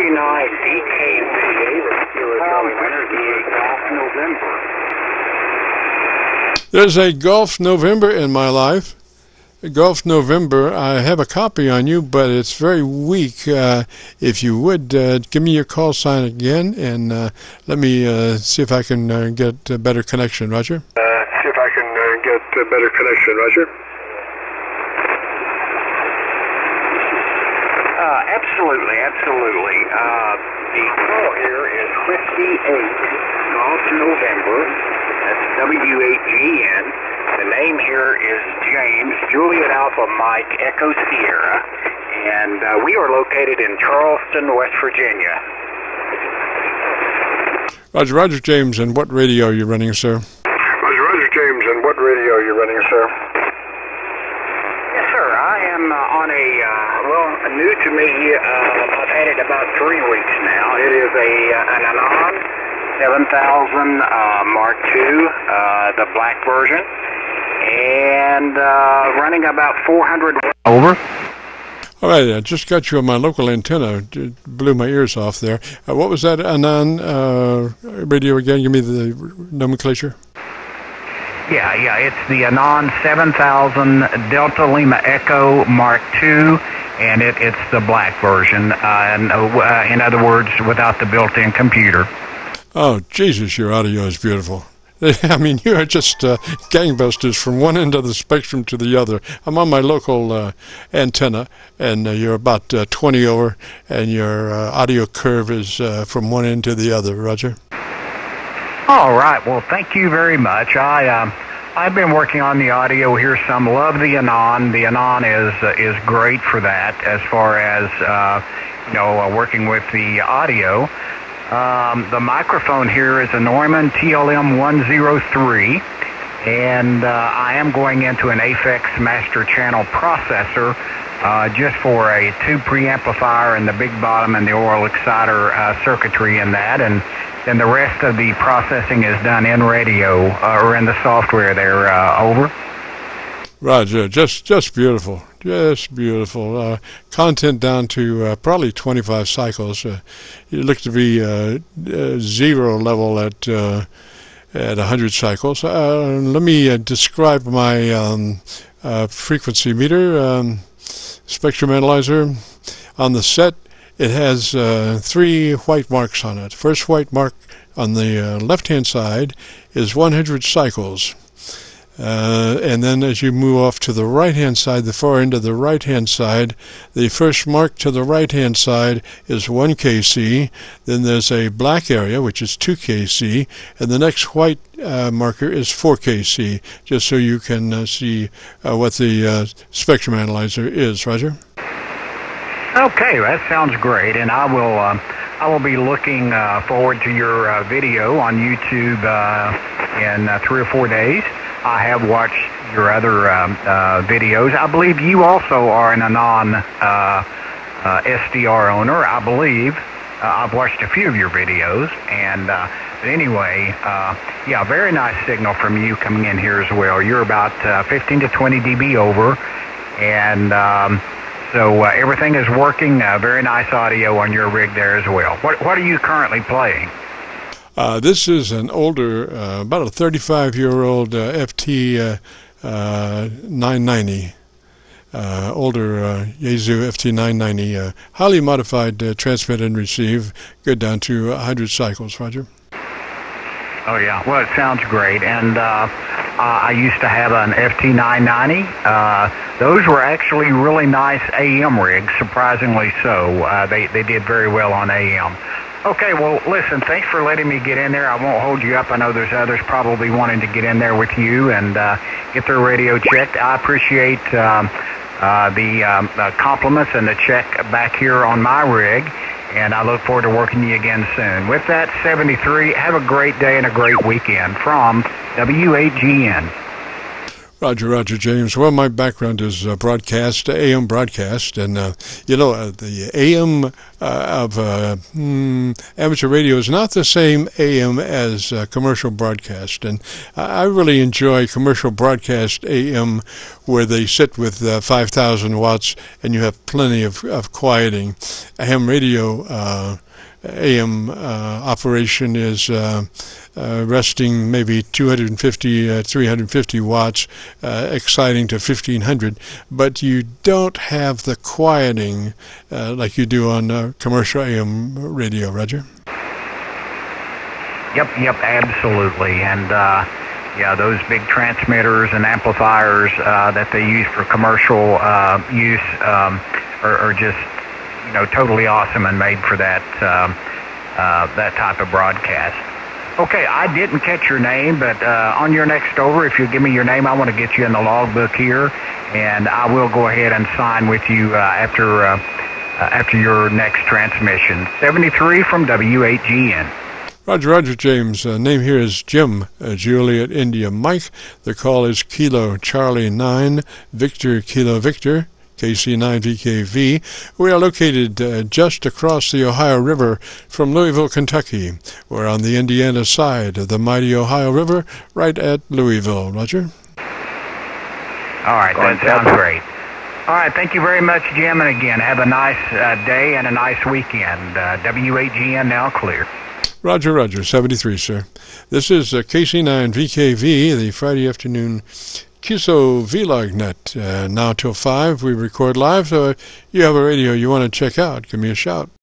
There's a Golf November in my life. Golf November, I have a copy on you, but it's very weak. If you would, give me your call sign again, and let me see if I can get a better connection, Roger. Absolutely. The call here is Whiskey 8, Golf November. That's W-8-G-N. The name here is James, Juliet Alpha Mike, Echo Sierra, and we are located in Charleston, West Virginia. Roger James, and what radio are you running, sir? Yes, sir. I am on new to me. I've had it about 3 weeks now. It is an Anon 7000 Mark II, the black version, and running about 400. Over. All right, I just got you on my local antenna. It blew my ears off there. What was that Anon radio again? Give me the nomenclature. Yeah, it's the Anon 7000 Delta Lima Echo Mark II, and it's the black version, in other words, without the built-in computer. Oh, Jesus, your audio is beautiful. I mean, you are just gangbusters from one end of the spectrum to the other. I'm on my local antenna, and you're about 20 over, and your audio curve is from one end to the other, Roger. All right. Well, thank you very much. I've been working on the audio here some. Love the Anon. The Anon is great for that as far as working with the audio. The microphone here is a Neumann TLM 103, and I am going into an Aphex Master Channel processor just for a tube preamplifier and the big bottom and the oil exciter circuitry in that, and then the rest of the processing is done in radio or in the software there. Over. Roger, just beautiful. Just beautiful. Content down to probably 25 cycles. You look to be zero level at 100 cycles. Let me describe my frequency meter, spectrum analyzer. On the set, it has 3 white marks on it. First white mark on the left-hand side is 100 cycles. And then as you move off to the right-hand side, the far end of the right-hand side, the first mark to the right-hand side is 1 kc. Then there's a black area, which is 2 kc. And the next white marker is 4 kc, just so you can see what the spectrum analyzer is. Roger? Okay, that sounds great. And I will be looking forward to your video on YouTube in 3 or 4 days. I have watched your other videos. I believe you also are an Anon SDR owner. I believe I've watched a few of your videos, and but anyway, very nice signal from you coming in here as well. You're about 15 to 20 dB over, and so everything is working. Very nice audio on your rig there as well. What are you currently playing? This is an older, about a 35-year-old FT 990, older Yaesu FT 990, highly modified transmit and receive, good down to 100 cycles, Roger. Oh, yeah. Well, it sounds great. And I used to have an FT 990. Those were actually really nice AM rigs, surprisingly so. They did very well on AM. Okay, well, listen, thanks for letting me get in there. I won't hold you up. I know there's others probably wanting to get in there with you and get their radio checked. I appreciate the compliments and the check back here on my rig, and I look forward to working you again soon. With that, 73, have a great day and a great weekend from W8GN. Roger, James. Well, my background is broadcast, AM broadcast, and the AM amateur radio is not the same AM as commercial broadcast, and I really enjoy commercial broadcast AM where they sit with 5,000 watts and you have plenty of quieting. Ham radio AM operation is resting maybe 250, 350 watts, exciting to 1,500, but you don't have the quieting like you do on commercial AM radio, Roger? Yep, absolutely. And yeah, those big transmitters and amplifiers that they use for commercial use are just, totally awesome and made for that that type of broadcast. Okay, I didn't catch your name, but on your next over, if you give me your name, I want to get you in the logbook here, and I will go ahead and sign with you after your next transmission. 73 from W8GN. Roger, James. Name here is Jim, Juliet India Mike. The call is Kilo Charlie 9, Victor Kilo Victor, KC9VKV. We are located just across the Ohio River from Louisville, Kentucky. We're on the Indiana side of the mighty Ohio River, right at Louisville. Roger? All right, that sounds great. All right, thank you very much, Jim. And again, have a nice day and a nice weekend. W8GN now clear. Roger, 73, sir. This is KC9VKV, the Friday afternoon QSO VlogNet. Now till 5, we record live, so if you have a radio you want to check out, give me a shout.